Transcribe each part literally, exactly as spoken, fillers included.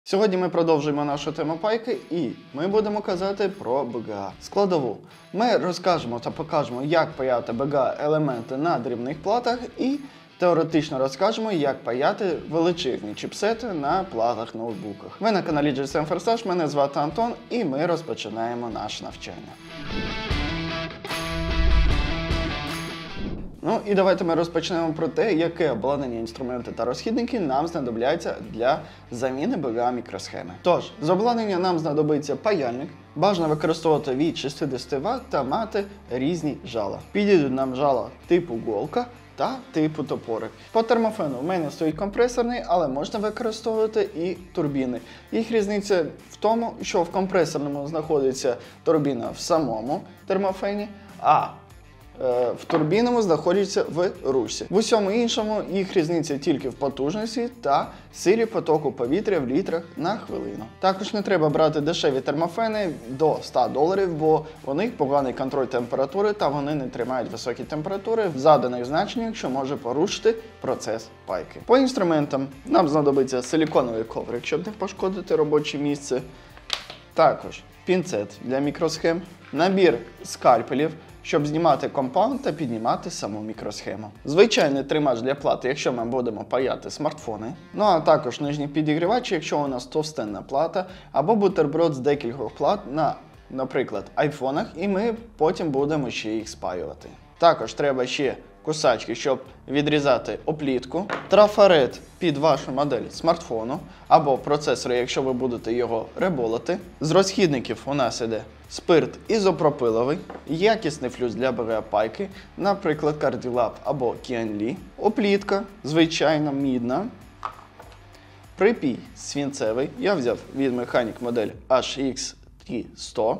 Сьогодні ми продовжуємо нашу тему пайки і ми будемо казати про бе ге а складову. Ми розкажемо та покажемо, як паяти бе ге а-елементи на дрібних платах і теоретично розкажемо, як паяти величезні чіпсети на платах ноутбуках. Ви на каналі джі ес ем Forsage, мене звати Антон і ми розпочинаємо наше навчання. Ну і давайте ми розпочнемо про те, яке обладнання, інструменти та розхідники нам знадобляться для заміни бе ге а-мікросхеми. Тож, з обладнання нам знадобиться паяльник, бажано використовувати від шістдесят ватт та мати різні жала. Підійдуть нам жала типу голка та типу топорик. По термофену в мене стоїть компресорний, але можна використовувати і турбіни. Їх різниця в тому, що в компресорному знаходиться турбіна в самому термофені, а в турбінному знаходяться в ручці. В усьому іншому їх різниця тільки в потужності та силі потоку повітря в літрах на хвилину. Також не треба брати дешеві термофени до ста доларів, бо у них поганий контроль температури та вони не тримають високі температури в заданих значеннях, що може порушити процес пайки. По інструментам нам знадобиться силіконовий коврик, щоб не пошкодити робоче місце. Також пінцет для мікросхем, набір скальпелів, щоб знімати компаунд та піднімати саму мікросхему. Звичайний тримач для плати, якщо ми будемо паяти смартфони. Ну а також нижні підігрівачі, якщо у нас товстенна плата, або бутерброд з декількох плат на, наприклад, айфонах, і ми потім будемо ще їх спаювати. Також треба ще кусачки, щоб відрізати оплітку, трафарет під вашу модель смартфону або процесора, якщо ви будете його реболити. З розхідників у нас іде спирт ізопропиловий, якісний флюс для бе ге а-пайки, наприклад, Cardilab або Kianli, оплітка, звичайна мідна, припій свинцевий, я взяв від Mechanic модель ейч ікс ті сто,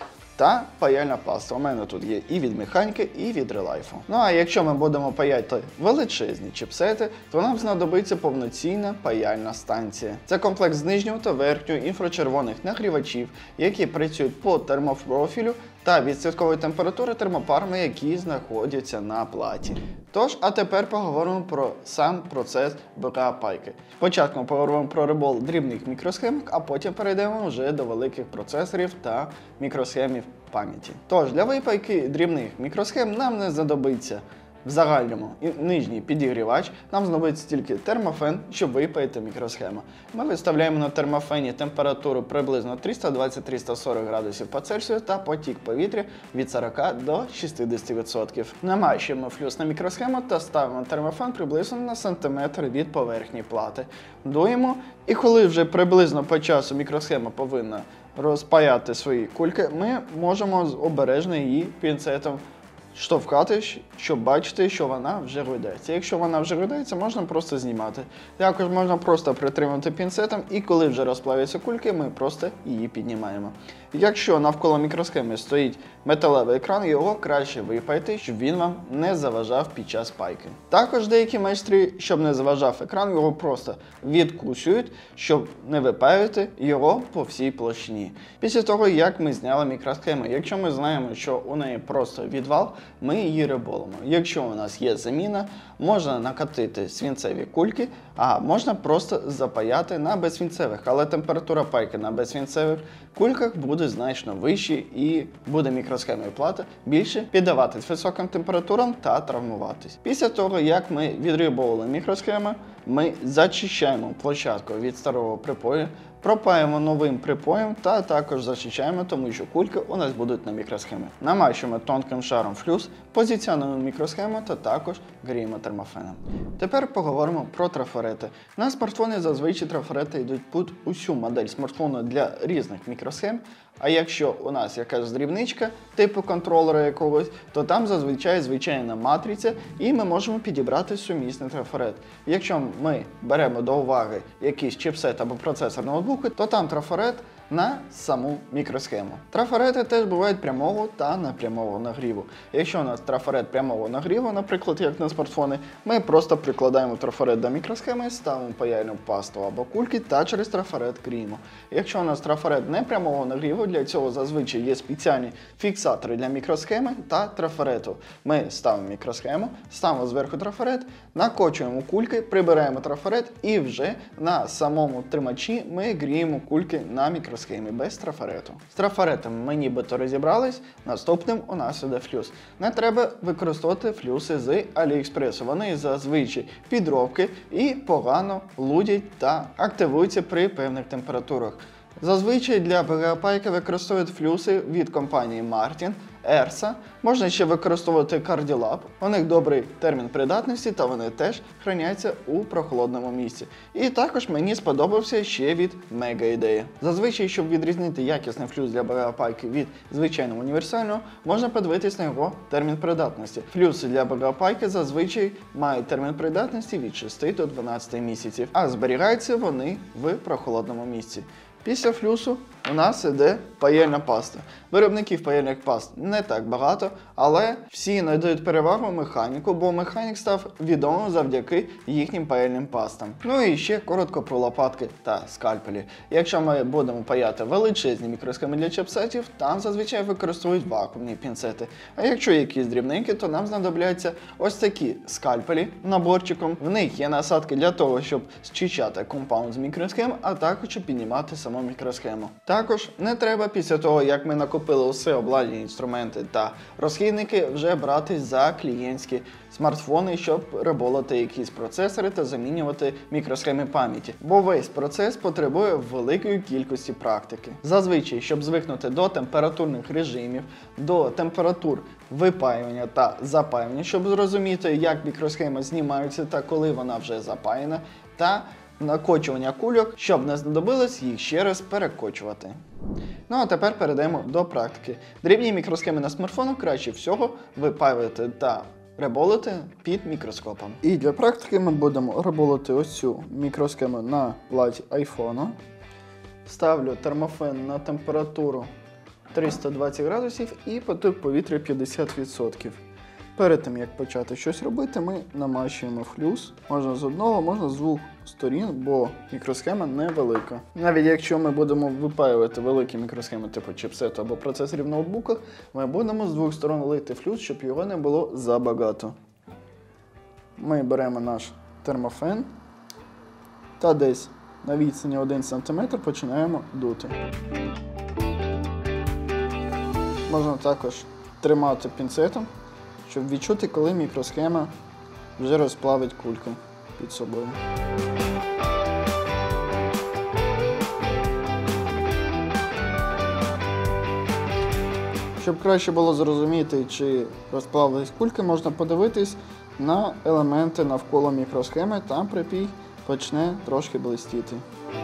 та паяльна паста. У мене тут є і від Механіки, і від Relife. Ну а якщо ми будемо паяти величезні чіпсети, то нам знадобиться повноцінна паяльна станція. Це комплекс з нижнього та верхнього інфрачервоних нагрівачів, які працюють по термопрофілю та від святкової температури термопарами, які знаходяться на платі. Тож, а тепер поговоримо про сам процес бе ге а-пайки. Спочатку ми поговоримо про ребол дрібних мікросхемок, а потім перейдемо вже до великих процесорів та мікросхемів пам'яті. Тож, для випайки дрібних мікросхем нам не знадобиться в загальному нижній підігрівач, нам знадобиться тільки термофен, щоб випаяти мікросхему. Ми виставляємо на термофені температуру приблизно триста двадцять - триста сорок градусів по Цельсію та потік повітря від сорока до шістдесяти відсотків. Намащуємо флюс на мікросхему та ставимо термофен приблизно на сантиметр від поверхні плати. Дуємо, і коли вже приблизно по часу мікросхема повинна розпаяти свої кульки, ми можемо обережно її пінцетом штовхати, щоб бачити, що вона вже гойдається. Якщо вона вже гойдається, можна просто знімати. Також можна просто притримати пінцетом, і коли вже розплавляться кульки, ми просто її піднімаємо. Якщо навколо мікросхеми стоїть металевий екран, його краще випаяти, щоб він вам не заважав під час пайки. Також деякі майстри, щоб не заважав екран, його просто відкусують, щоб не випаювати його по всій площині. Після того, як ми зняли мікросхему, якщо ми знаємо, що у неї просто відвал, ми її реболимо. Якщо у нас є заміна, можна накатити свинцеві кульки, а можна просто запаяти на безсвинцевих, але температура пайки на безсвинцевих кульках буде значно вища і буде мікросхема і плата більше піддаватись високим температурам та травмуватись. Після того, як ми відреболили мікросхему, ми зачищаємо площадку від старого припою, пропаємо новим припоєм та також зачищаємо, тому що кульки у нас будуть на мікросхемі. Намащуємо тонким шаром флюс, позиціонуємо мікросхему та також гріємо термофеном. Тепер поговоримо про трафарети. На смартфони зазвичай трафарети йдуть під усю модель смартфону для різних мікросхем, а якщо у нас якась дрібничка, типу контролера якогось, то там зазвичай звичайна матриця і ми можемо підібрати сумісний трафарет. Якщо ми беремо до уваги якийсь чіпсет або процесор ноутбуку, то там трафарет на саму мікросхему. Трафарети теж бувають прямого та непрямого нагріву. Якщо у нас трафарет прямого нагріву, наприклад, як на смартфони, ми просто прикладаємо трафарет до мікросхеми, ставимо паяльну пасту або кульки та через трафарет гріємо. Якщо у нас трафарет непрямого нагріву, чергу для цього зазвичай є спеціальні фіксатори для мікросхеми та трафарету. Ми ставимо мікросхему, ставимо зверху трафарет, накочуємо кульки, прибираємо трафарет і вже на самому тримачі ми гріємо кульки на мікросхемі без трафарету. З трафаретом ми нібито розібрались, наступним у нас іде флюс. Не треба використовувати флюси з Аліекспресу. Вони зазвичай підробки і погано лудять та активуються при певних температурах. Зазвичай для пі ге а-пайки використовують флюси від компанії Martin, Ерса. Можна ще використовувати Cardilab. У них добрий термін придатності та вони теж храняться у прохолодному місці. І також мені сподобався ще від Mega Idea. Зазвичай, щоб відрізнити якісний флюс для пі ге а-пайки від звичайного універсального, можна подивитись на його термін придатності. Флюси для пі ге а-пайки зазвичай мають термін придатності від шести до дванадцяти місяців, а зберігаються вони в прохолодному місці. Після флюсу у нас іде паяльна паста. Виробників паяльних паст не так багато, але всі надають перевагу механіку, бо механік став відомим завдяки їхнім паяльним пастам. Ну і ще коротко про лопатки та скальпелі. Якщо ми будемо паяти величезні мікросхеми для чіпсетів, там зазвичай використовують вакуумні пінцети. А якщо якісь дрібненькі, то нам знадобляться ось такі скальпелі наборчиком. В них є насадки для того, щоб зчищати компаунд з мікросхем, а також щоб піднімати саму мікросхему. Також не треба після того, як ми накопили усе обладнання, інструменти та розхідники, вже братись за клієнтські смартфони, щоб реболити якісь процесори та замінювати мікросхеми пам'яті. Бо весь процес потребує великої кількості практики. Зазвичай, щоб звикнути до температурних режимів, до температур випаювання та запаювання, щоб зрозуміти, як мікросхема знімається та коли вона вже запаяна, та накочування кульок, щоб не знадобилось їх ще раз перекочувати. Ну а тепер перейдемо до практики. Дрібні мікросхеми на смартфонах краще всього випаювати та реболити під мікроскопом. І для практики ми будемо реболити ось цю мікросхему на платі айфона. Ставлю термофен на температуру триста двадцять градусів і потік повітря п'ятдесят відсотків. Перед тим, як почати щось робити, ми намащуємо флюс. Можна з одного, можна з двох сторін, бо мікросхема невелика. Навіть якщо ми будемо випаювати великі мікросхеми типу чіпсету або процесорів в ноутбуках, ми будемо з двох сторон лити флюс, щоб його не було забагато. Ми беремо наш термофен та десь на відстані один сантиметр починаємо дути. Можна також тримати пінцетом, щоб відчути, коли мікросхема вже розплавить кульки під собою. Щоб краще було зрозуміти, чи розплавились кульки, можна подивитись на елементи навколо мікросхеми, там припій почне трошки блистіти.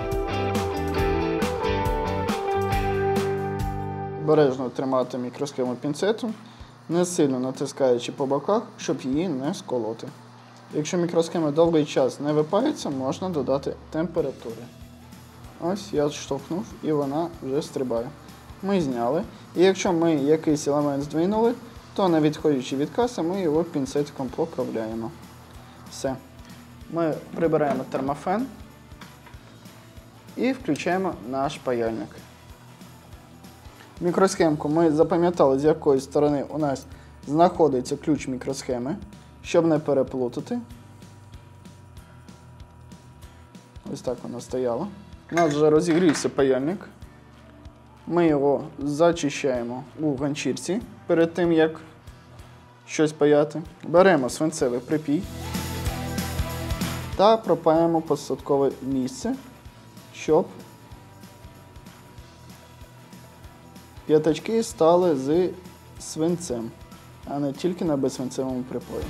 Обережно тримати мікросхему пінцетом, не сильно натискаючи по боках, щоб її не сколоти. Якщо мікросхема довгий час не випається, можна додати температури. Ось я штовхнув і вона вже стрибає. Ми зняли. І якщо ми якийсь елемент здвинули, то не відходячи від каси, ми його пінцетиком поправляємо. Все. Ми прибираємо термофен і включаємо наш паяльник. Мікросхемку ми запам'ятали, з якої сторони у нас знаходиться ключ мікросхеми, щоб не переплутати. Ось так вона стояла. У нас вже розігрівся паяльник. Ми його зачищаємо у ганчірці перед тим, як щось паяти. Беремо свинцевий припій та пропаємо посадкове місце, щоб п'ятачки стали з свинцем, а не тільки на безсвинцевому припої.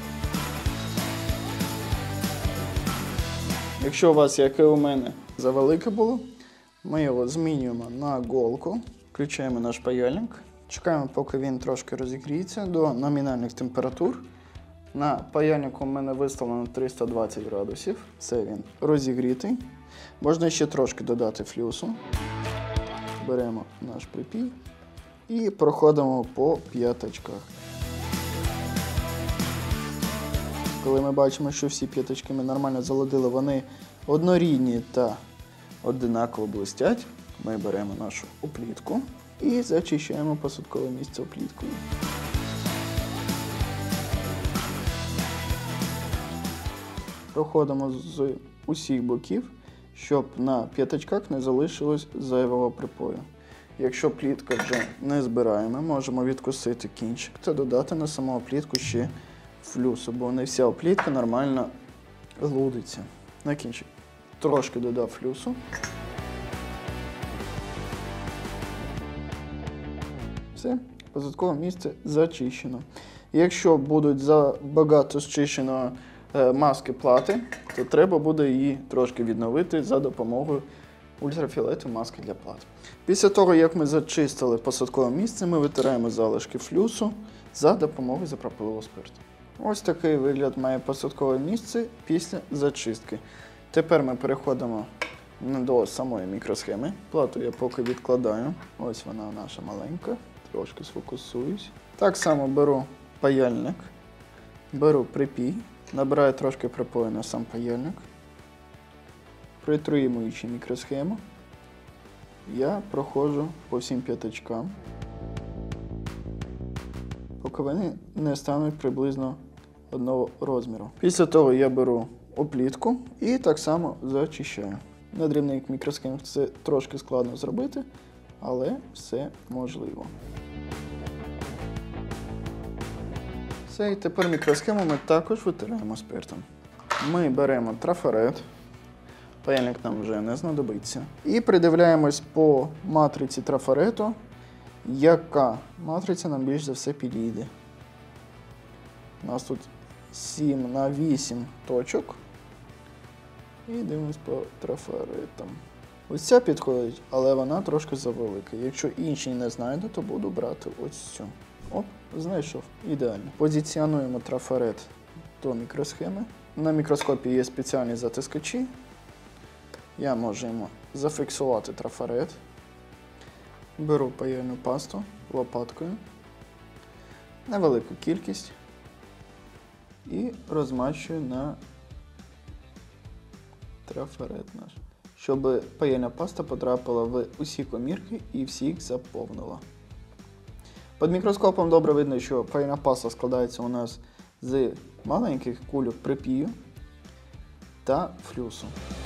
Якщо у вас, як і у мене, завелике було, ми його змінюємо на голку, включаємо наш паяльник, чекаємо, поки він трошки розігріється до номінальних температур. На паяльнику в мене виставлено триста двадцять градусів, це він розігрітий. Можна ще трошки додати флюсу. Беремо наш припій і проходимо по п'ятачках. Коли ми бачимо, що всі п'ятачки ми нормально заладили, вони однорідні та одинаково блистять, ми беремо нашу оплітку і зачищаємо посадкове місце пліткою. Проходимо з усіх боків, щоб на п'ятачках не залишилось зайвого припою. Якщо плітка вже не збираємо, можемо відкусити кінчик та додати на саму плітку ще флюсу, бо не вся плітка нормально глудиться. На кінчик трошки додав флюсу. Все, посадкове місце зачищено. Якщо будуть забагато зчищено маски плати, то треба буде її трошки відновити за допомогою ультрафіолету маски для плат. Після того, як ми зачистили посадкове місце, ми витираємо залишки флюсу за допомогою запропилового спирту. Ось такий вигляд має посадкове місце після зачистки. Тепер ми переходимо до самої мікросхеми. Плату я поки відкладаю. Ось вона наша маленька. Трошки сфокусуюсь. Так само беру паяльник, беру припій, набираю трошки припою на сам паяльник. Притримуючи мікросхему, я проходжу по всім п'ятачкам, поки вони не стануть приблизно одного розміру. Після того я беру оплітку і так само зачищаю. На дрібних мікросхемах це трошки складно зробити, але все можливо. Все, і тепер мікросхему ми також витираємо спиртом. Ми беремо трафарет. Паяльник нам вже не знадобиться. І придивляємось по матриці трафарету, яка матриця нам більш за все підійде. У нас тут сім на вісім точок. І дивимось по трафаретам. Ось ця підходить, але вона трошки завелика. Якщо інші не знайду, то буду брати ось цю. Оп, знайшов. Ідеально. Позиціонуємо трафарет до мікросхеми. На мікроскопі є спеціальні затискачі. Я можу йому зафіксувати трафарет. Беру паяльну пасту лопаткою, невелику кількість і розмащую на трафарет наш, щоб паяльна паста потрапила в усі комірки і всіх заповнила. Під мікроскопом добре видно, що паяльна паста складається у нас з маленьких кульок припію та флюсу.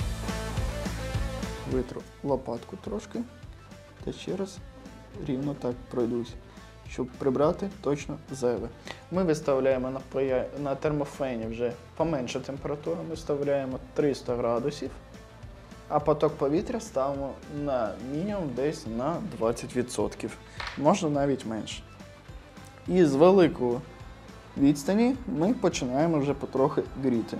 Витру лопатку трошки та ще раз рівно так пройдусь, щоб прибрати точно зайве. Ми виставляємо на, пая... на термофені вже поменше температуру, ми вставляємо триста градусів, а поток повітря ставимо на мінімум десь на двадцять відсотків, можна навіть менше. І з великої відстані ми починаємо вже потрохи гріти.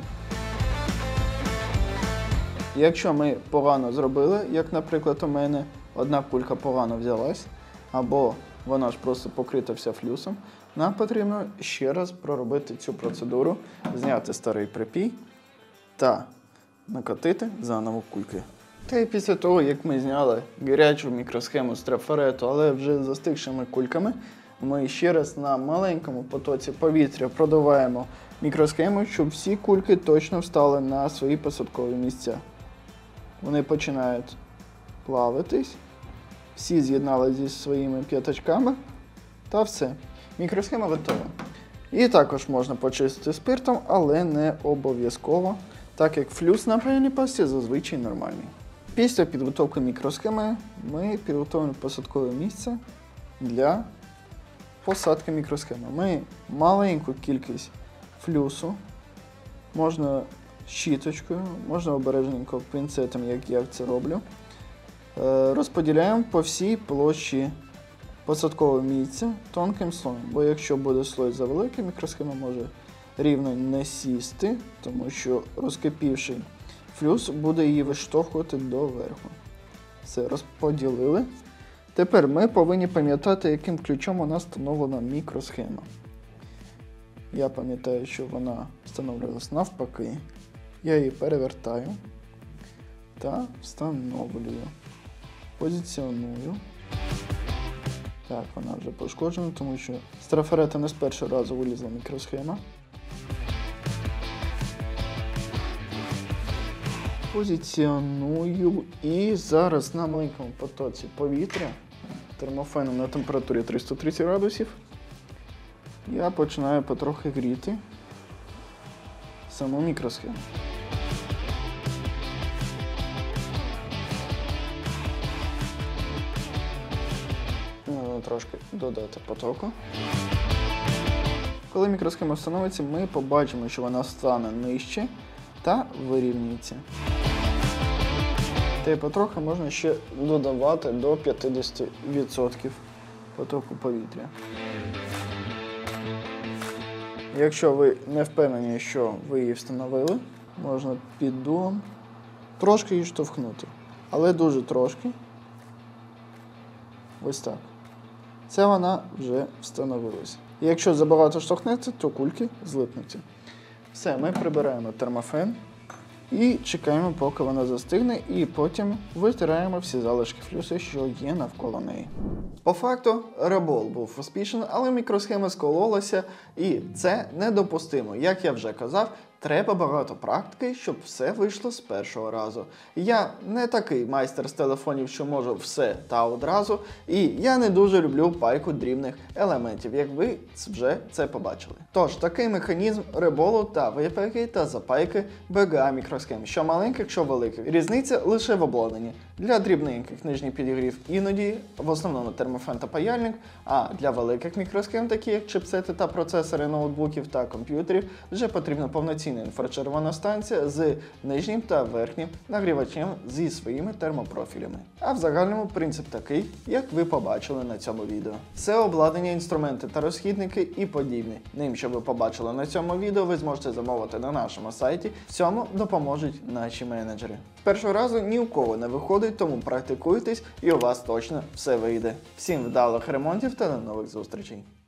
Якщо ми погано зробили, як, наприклад, у мене одна кулька погано взялась, або вона ж просто покрита вся флюсом, нам потрібно ще раз проробити цю процедуру, зняти старий припій та накотити заново кульки. Та й після того, як ми зняли гарячу мікросхему з трафарету, але вже застигшими кульками, ми ще раз на маленькому потоці повітря продуваємо мікросхему, щоб всі кульки точно встали на свої посадкові місця. Вони починають плавитись, всі з'єдналися зі своїми п'ятачками, та все. Мікросхема готова. І також можна почистити спиртом, але не обов'язково, так як флюс на паяльній пасті зазвичай нормальний. Після підготовки мікросхеми ми підготовимо посадкове місце для посадки мікросхеми. Ми маленьку кількість флюсу, можна щіточкою, можна обережненько пінцетом, як я це роблю, розподіляємо по всій площі посадкового місця тонким слоєм. Бо якщо буде слой завеликий, мікросхема може рівно не сісти, тому що розкипівший флюс буде її виштовхувати доверху. Все, розподілили. Тепер ми повинні пам'ятати, яким ключом у нас встановлена мікросхема. Я пам'ятаю, що вона встановлювалась навпаки. Я її перевертаю та встановлюю. Позиціоную. Так, вона вже пошкоджена, тому що з трафарета не з першого разу вилізла мікросхема. Позиціоную і зараз на маленькому потоці повітря термофеном на температурі триста тридцять градусів. Я починаю потрохи гріти саму мікросхему. Можна трошки додати потоку. Коли мікросхема встановиться, ми побачимо, що вона стане нижче та вирівнюється. Та й потрохи можна ще додавати до п'ятдесят відсотків потоку повітря. Якщо ви не впевнені, що ви її встановили, можна під дулом трошки її штовхнути. Але дуже трошки. Ось так. Це вона вже встановилася. І якщо забагато штовхнеться, то кульки злипнуться. Все, ми прибираємо термофен і чекаємо, поки вона застигне, і потім витираємо всі залишки флюсу, що є навколо неї. По факту, ребол був успішний, але мікросхема скололася, і це недопустимо. Як я вже казав, треба багато практики, щоб все вийшло з першого разу. Я не такий майстер з телефонів, що можу все та одразу, і я не дуже люблю пайку дрібних елементів, як ви вже це побачили. Тож, такий механізм реболу та випайки та запайки бе ге а мікросхем, що маленьких, що великих. Різниця лише в обладнанні. Для дрібненьких нижній підігрів іноді, в основному термофен та паяльник, а для великих мікросхем, такі як чипсети та процесори ноутбуків та комп'ютерів, вже потрібна повноцінна інфрачервона станція з нижнім та верхнім нагрівачем зі своїми термопрофілями. А в загальному принцип такий, як ви побачили на цьому відео. Все обладнання, інструменти та розхідники і подібне. Ним, що ви побачили на цьому відео, ви зможете замовити на нашому сайті. В цьому допоможуть наші менеджери. З першого разу ні у кого не виходить, тому практикуйтесь і у вас точно все вийде. Всім вдалих ремонтів та до нових зустрічей!